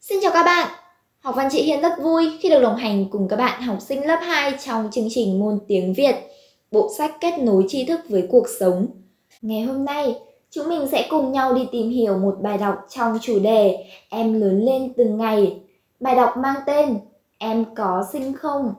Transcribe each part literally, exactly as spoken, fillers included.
Xin chào các bạn! Học văn chị Hiên rất vui khi được đồng hành cùng các bạn học sinh lớp hai trong chương trình môn tiếng Việt, bộ sách kết nối tri thức với cuộc sống. Ngày hôm nay, chúng mình sẽ cùng nhau đi tìm hiểu một bài đọc trong chủ đề Em lớn lên từng ngày. Bài đọc mang tên Em có xinh không?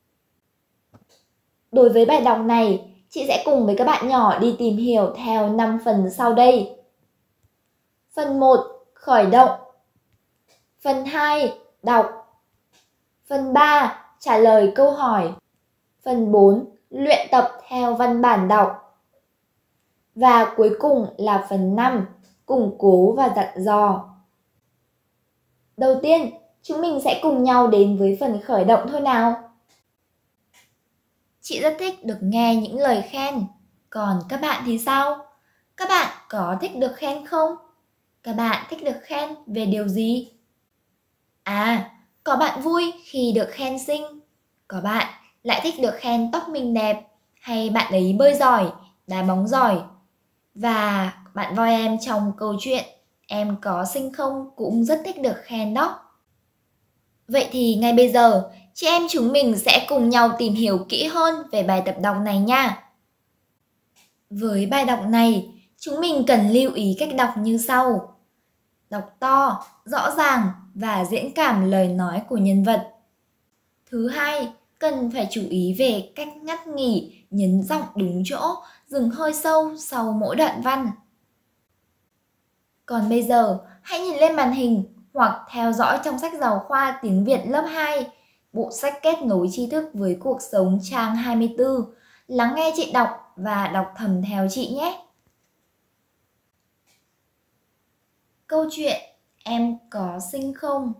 Đối với bài đọc này, chị sẽ cùng với các bạn nhỏ đi tìm hiểu theo năm phần sau đây. Phần một. Khởi động. Phần hai. Đọc. Phần ba. Trả lời câu hỏi. Phần bốn. Luyện tập theo văn bản đọc. Và cuối cùng là phần năm. Củng cố và dặn dò. Đầu tiên, chúng mình sẽ cùng nhau đến với phần khởi động thôi nào. Chị rất thích được nghe những lời khen. Còn các bạn thì sao? Các bạn có thích được khen không? Các bạn thích được khen về điều gì? À, có bạn vui khi được khen xinh. Có bạn lại thích được khen tóc mình đẹp, hay bạn ấy bơi giỏi, đá bóng giỏi. Và bạn voi em trong câu chuyện Em có xinh không cũng rất thích được khen đó. Vậy thì ngay bây giờ, chị em chúng mình sẽ cùng nhau tìm hiểu kỹ hơn về bài tập đọc này nha. Với bài đọc này, chúng mình cần lưu ý cách đọc như sau. Đọc to, rõ ràng và diễn cảm lời nói của nhân vật. Thứ hai, cần phải chú ý về cách ngắt nghỉ, nhấn giọng đúng chỗ, dừng hơi sâu sau mỗi đoạn văn. Còn bây giờ, hãy nhìn lên màn hình hoặc theo dõi trong sách giáo khoa tiếng Việt lớp hai, bộ sách kết nối tri thức với cuộc sống trang hai mươi tư. Lắng nghe chị đọc và đọc thầm theo chị nhé. Câu chuyện Em có xinh không?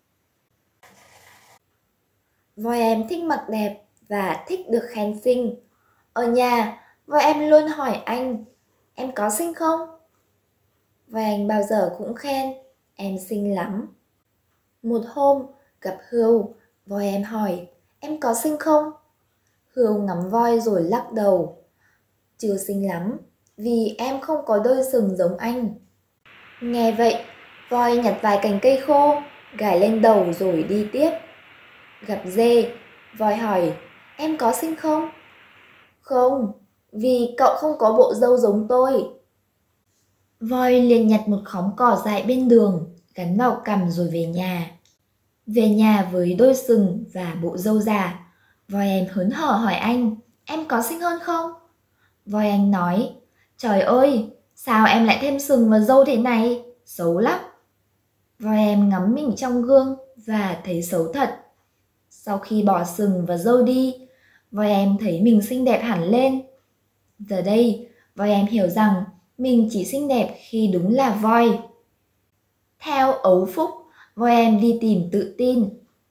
Voi em thích mặc đẹp và thích được khen xinh. Ở nhà, voi em luôn hỏi anh, em có xinh không? Voi anh bao giờ cũng khen, em xinh lắm. Một hôm, gặp Hươu, voi em hỏi, em có xinh không? Hươu ngắm voi rồi lắc đầu. Chưa xinh lắm, vì em không có đôi sừng giống anh. Nghe vậy, voi nhặt vài cành cây khô, gài lên đầu rồi đi tiếp. Gặp dê, voi hỏi, em có xinh không? Không, vì cậu không có bộ râu giống tôi. Voi liền nhặt một khóm cỏ dại bên đường, gắn vào cằm rồi về nhà. Về nhà với đôi sừng và bộ râu già, voi em hớn hở hỏi anh, em có xinh hơn không? Voi anh nói, trời ơi, sao em lại thêm sừng và râu thế này? Xấu lắm. Voi em ngắm mình trong gương và thấy xấu thật. Sau khi bỏ sừng và râu đi, voi em thấy mình xinh đẹp hẳn lên. Giờ đây, voi em hiểu rằng mình chỉ xinh đẹp khi đúng là voi. Theo Ấu Phúc, voi em đi tìm tự tin.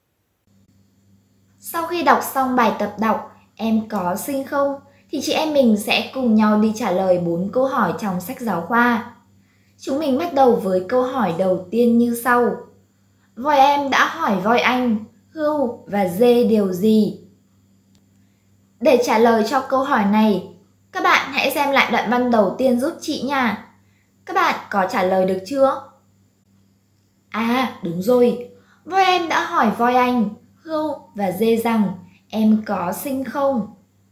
Sau khi đọc xong bài tập đọc Em có xinh không, thì chị em mình sẽ cùng nhau đi trả lời bốn câu hỏi trong sách giáo khoa. Chúng mình bắt đầu với câu hỏi đầu tiên như sau. Voi em đã hỏi voi anh, Hươu và dê điều gì? Để trả lời cho câu hỏi này, các bạn hãy xem lại đoạn văn đầu tiên giúp chị nha. Các bạn có trả lời được chưa? À, đúng rồi. Voi em đã hỏi voi anh, Hươu và dê rằng em có xinh không?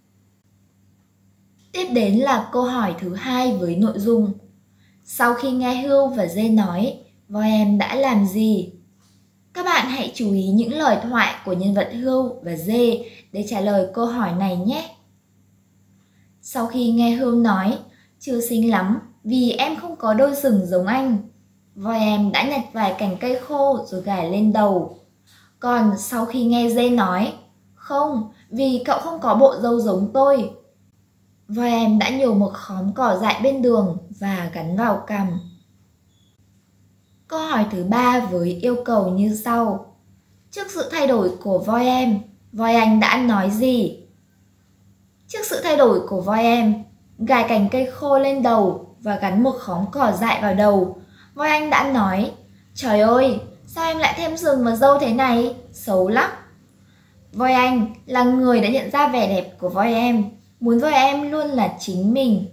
Tiếp đến là câu hỏi thứ hai với nội dung. Sau khi nghe Hươu và dê nói, voi em đã làm gì? Các bạn hãy chú ý những lời thoại của nhân vật Hươu và dê để trả lời câu hỏi này nhé. Sau khi nghe Hươu nói, chưa xinh lắm vì em không có đôi sừng giống anh, voi em đã nhặt vài cành cây khô rồi gài lên đầu. Còn sau khi nghe dê nói, không, vì cậu không có bộ râu giống tôi, voi em đã nhổ một khóm cỏ dại bên đường và gắn vào cằm. Câu hỏi thứ ba với yêu cầu như sau. Trước sự thay đổi của voi em, voi anh đã nói gì? Trước sự thay đổi của voi em, gài cành cây khô lên đầu và gắn một khóm cỏ dại vào đầu, voi anh đã nói, trời ơi, sao em lại thêm sừng và râu thế này? Xấu lắm. Voi anh là người đã nhận ra vẻ đẹp của voi em, muốn voi em luôn là chính mình.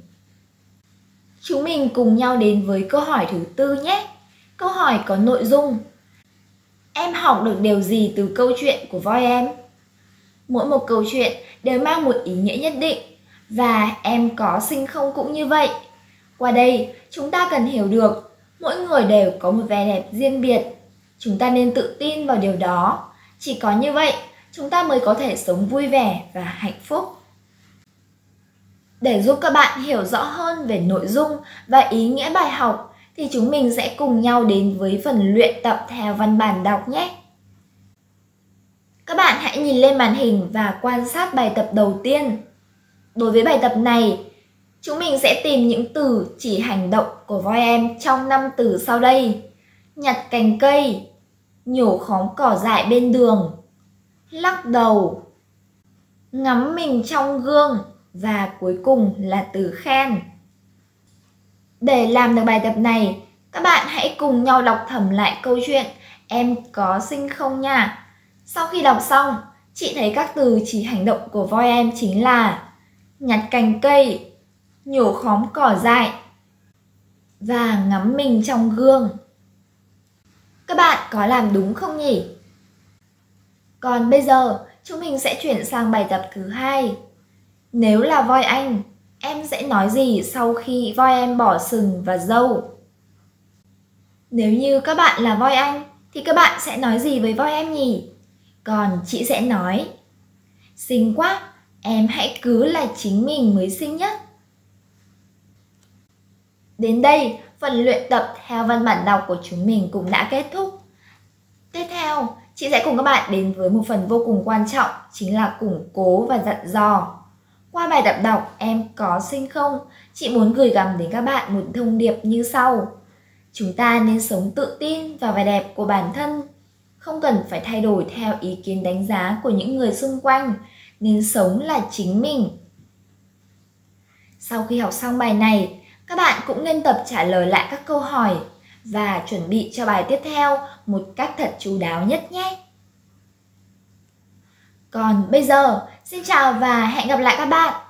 Chúng mình cùng nhau đến với câu hỏi thứ tư nhé. Câu hỏi có nội dung. Em học được điều gì từ câu chuyện của voi em? Mỗi một câu chuyện đều mang một ý nghĩa nhất định, và em có sinh không cũng như vậy. Qua đây, chúng ta cần hiểu được mỗi người đều có một vẻ đẹp riêng biệt. Chúng ta nên tự tin vào điều đó. Chỉ có như vậy, chúng ta mới có thể sống vui vẻ và hạnh phúc. Để giúp các bạn hiểu rõ hơn về nội dung và ý nghĩa bài học, thì chúng mình sẽ cùng nhau đến với phần luyện tập theo văn bản đọc nhé. Các bạn hãy nhìn lên màn hình và quan sát bài tập đầu tiên. Đối với bài tập này, chúng mình sẽ tìm những từ chỉ hành động của voi em trong năm từ sau đây: nhặt cành cây, nhổ khóm cỏ dại bên đường, lắc đầu, ngắm mình trong gương, và cuối cùng là từ khen. Để làm được bài tập này, các bạn hãy cùng nhau đọc thầm lại câu chuyện Em có sinh không nha. Sau khi đọc xong, chị thấy các từ chỉ hành động của voi em chính là nhặt cành cây, nhổ khóm cỏ dại và ngắm mình trong gương. Các bạn có làm đúng không nhỉ? Còn bây giờ, chúng mình sẽ chuyển sang bài tập thứ hai. Nếu là voi anh, em sẽ nói gì sau khi voi em bỏ sừng và râu? Nếu như các bạn là voi anh, thì các bạn sẽ nói gì với voi em nhỉ? Còn chị sẽ nói: xinh quá, em hãy cứ là chính mình mới xinh nhất. Đến đây, phần luyện tập theo văn bản đọc của chúng mình cũng đã kết thúc. Tiếp theo, chị sẽ cùng các bạn đến với một phần vô cùng quan trọng, chính là củng cố và dặn dò. Qua bài tập đọc Em có sinh không, chị muốn gửi gắm đến các bạn một thông điệp như sau. Chúng ta nên sống tự tin vào vẻ đẹp của bản thân, không cần phải thay đổi theo ý kiến đánh giá của những người xung quanh, nên sống là chính mình. Sau khi học xong bài này, các bạn cũng nên tập trả lời lại các câu hỏi và chuẩn bị cho bài tiếp theo một cách thật chú đáo nhất nhé. Còn bây giờ, xin chào và hẹn gặp lại các bạn!